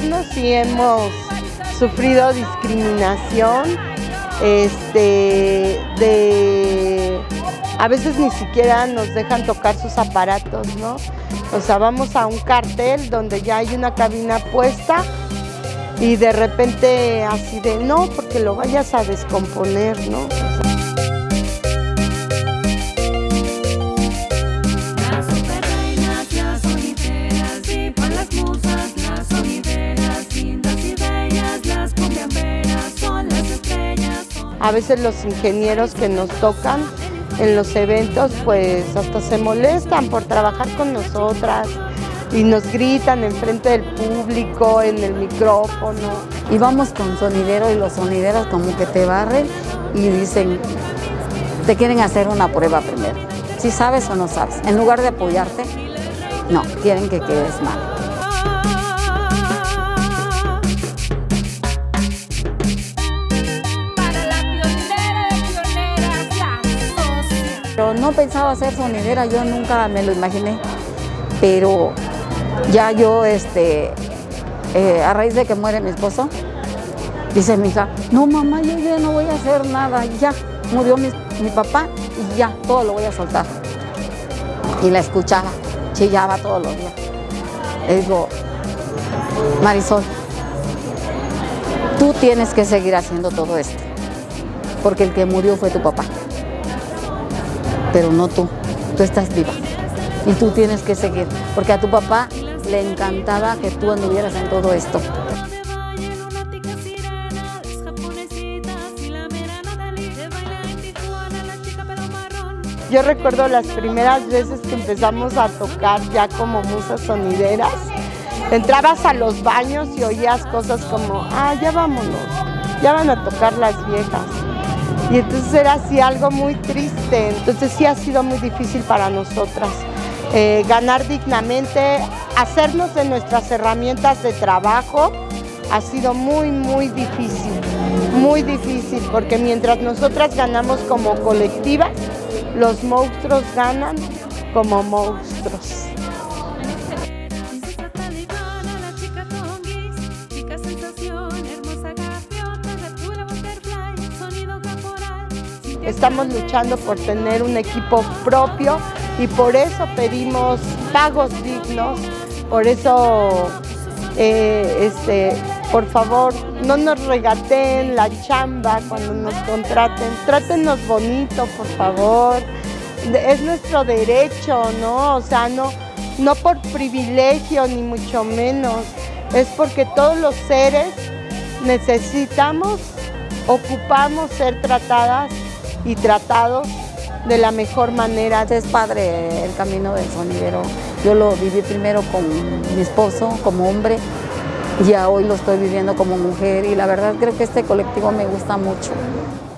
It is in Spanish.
algunos sí hemos sufrido discriminación, a veces ni siquiera nos dejan tocar sus aparatos, ¿no? O sea, vamos a un cartel donde ya hay una cabina puesta y de repente así de, no, porque lo vayas a descomponer, ¿no? A veces los ingenieros que nos tocan en los eventos, pues hasta se molestan por trabajar con nosotras y nos gritan enfrente del público, en el micrófono. Y vamos con sonidero y los sonideros como que te barren y dicen, te quieren hacer una prueba primero, si sabes o no sabes. En lugar de apoyarte, no, quieren que quedes mal. Pero no pensaba ser sonidera, yo nunca me lo imaginé, pero ya yo, a raíz de que muere mi esposo, dice mi hija, no mamá, yo ya no voy a hacer nada, ya murió mi papá y ya, todo lo voy a soltar. Y la escuchaba, chillaba todos los días. Le digo, Marisol, tú tienes que seguir haciendo todo esto, porque el que murió fue tu papá. Pero no tú estás viva y tú tienes que seguir, porque a tu papá le encantaba que tú anduvieras en todo esto. Yo recuerdo las primeras veces que empezamos a tocar ya como musas sonideras, entrabas a los baños y oías cosas como, ah, ya vámonos, ya van a tocar las viejas. Y entonces era así algo muy triste, entonces sí ha sido muy difícil para nosotras ganar dignamente, hacernos de nuestras herramientas de trabajo, ha sido muy difícil, porque mientras nosotras ganamos como colectivas, los monstruos ganan como monstruos. Estamos luchando por tener un equipo propio y por eso pedimos pagos dignos, por eso, por favor, no nos regateen la chamba cuando nos contraten, trátenos bonito, por favor, es nuestro derecho, ¿no? O sea, no por privilegio ni mucho menos, es porque todos los seres ocupamos ser tratadas y tratados de la mejor manera. Es padre el camino del sonidero. Yo lo viví primero con mi esposo como hombre y ya hoy lo estoy viviendo como mujer y la verdad creo que este colectivo me gusta mucho.